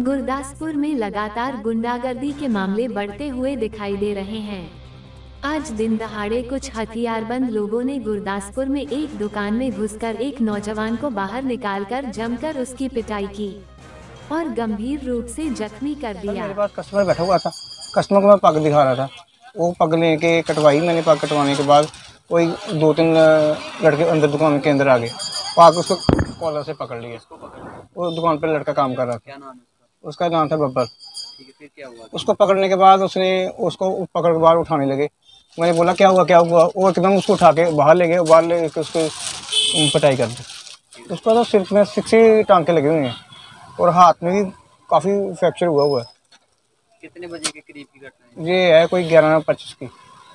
गुरदासपुर में लगातार गुंडागर्दी के मामले बढ़ते हुए दिखाई दे रहे हैं। आज दिन दहाड़े कुछ हथियारबंद लोगों ने गुरदासपुर में एक दुकान में घुसकर एक नौजवान को बाहर निकालकर जमकर उसकी पिटाई की और गंभीर रूप से जख्मी कर दिया। मेरे पास कस्टमर बैठा हुआ था, कस्टमर को मैं पग दिखा रहा था। वो पग लेके कटवाई मैंने। पग कटवाने के बाद कोई 2-3 लड़के अंदर दुकान के अंदर आ गए। पग उसको कॉलर से पकड़ लिया। वो दुकान पर लड़का काम कर रहा था। क्या नाम है उसका नाम था बब्बर। ठीक है, फिर क्या हुआ? उसको पकड़ने के बाद उसको पकड़ के बाहर उठाने लगे। मैंने बोला क्या हुआ क्या हुआ। वो एकदम उसको उठा के बाहर ले गए। बाहर ले उसको पिटाई कर दी। उसका तो सिर में 6 टांके लगे हुए हैं और हाथ में भी काफ़ी फ्रैक्चर हुआ है। कितने बजे के करीब की घटना है? ये है कोई 11:25 की।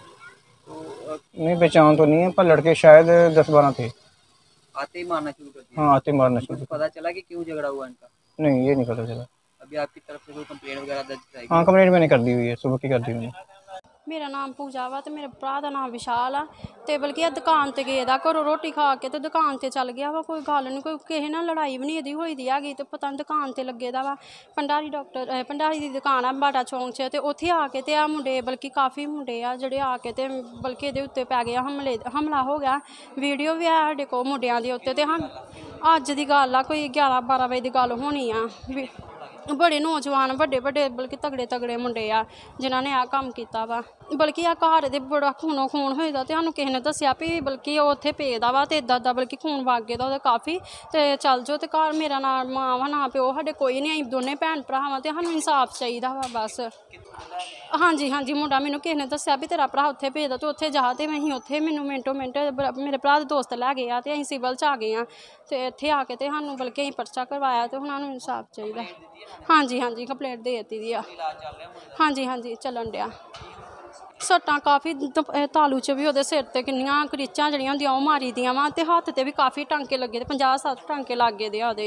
तो नहीं, पहचान तो नहीं है, पर लड़के शायद 10-12 थे। आते ही मारना शुरू कर दिया? हाँ, आते मारना शुरू कुछ कर। पता चला कि क्यों झगड़ा हुआ इनका? नहीं, ये नहीं पता चला। अभी आपकी तरफ से कोई कंप्लेंट वगैरह दर्ज कराई गई? हाँ, कंप्लेंट मैंने कर दी हुई है, सुबह की कर दी मैंने। मेरा नाम पूजा वा ते मेरे भरा का नाम विशाल आ। ते बल्कि दुकान ते गेदा घरों रोटी खा के ते दुकान ते चल गया वा। कोई गल नहीं, कोई किसी नाल लड़ाई भी नहीं एदी होई दी हैगी। ते पता नहीं दुकान ते लगे दा वा। भंडारी दी दुकान आ बाटा चौंक च। ते उत्थे आके ते आ मुंडे, बल्कि काफ़ी मुंडे आ जेह्ड़े आके ते बल्कि एहदे उत्ते पै गया हमला हो गया। वीडियो भी है साढ़े कोल मुंडियां दे उत्ते। ते अज्ज दी गल्ल आ, कोई 11-12 बजे दी गल्ल होनी आ। बड़े नौजवान बड़े बल्कि तगड़े मुंडे आ जिन्होंने आ कम्म कीता वा। बल्कि आ घर दे बड़ा खूनों खून होएदा। ते सानूं किसी ने दस्सेआ भी बल्कि ओह उत्थे पेदा वा ते इदां बल्कि खून वगे दा ओहदा काफ़ी। ते चल जाओ ते घर मेरा ना मां वा ना प्यो, साडे कोई नहीं, दोने भैन भरा वा। ते सानूं इंसाफ चाहिदा वा बस। हाँ जी, मुंडा मैनूं किसी ने दस्सेआ भी तेरा भरा उत्थे भेजदा, तू उत्थे जा। ते असीं उत्थे मैनूं मिंटो मिंट मेरे भरा दे दोस्त लै गए आ ते असीं सिवल च आ गए आ। ते इत्थे आके ते सानूं बल्कि असीं पर्चा करवाया ते हुण सानूं इंसाफ चाहिदा। हाँ जी, कंप्लेंट दे दित्ती दी आ। हाँ जी, चलन डिया। सट्टां काफ़ी तालू च भी ओहदे सिर ते किन्नियां करीचां जेह्ड़ियां होंदियां ओह मारी दियां वा। ते हत्थ ते भी काफ़ी टांके लग्गे दे, 50-60 टांके लग्गे दे आ ओहदे।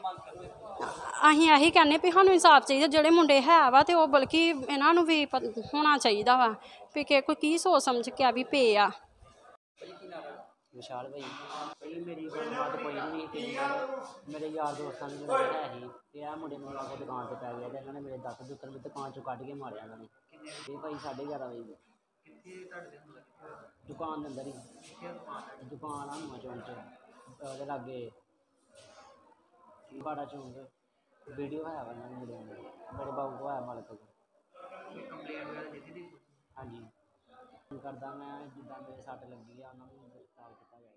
असीं यही कहने भी सानूं इंसाफ चाहिए। जेह्ड़े मुंडे है वा ते ओह बल्कि इन्हां नूं भी होना चाहिदा वा भी कोई की सोच समझ के भी पे आ। विशाल भाई मेरी गल्लबात कोई नहीं थी। मेरे यार दोस्तां ने मेरे है ही ते आ मुंडे मेरे आके दुकान पर पै गया ते इन्होंने मेरे दत्त दुत्तर भी दुकान चों कड्ढ के मारे इन्होंने। ये भाई 11:30 बजे दुकान के अंदर ही। दुकान हनुमा चौंक च लागे बाड़ा चौंक। वीडियो है मेरे बाबू को है मालक को। हाँ जी, करदा मैं जिद्दां मेरे सट्ट लगी है उन्होंने गिरफ्तार किया गया।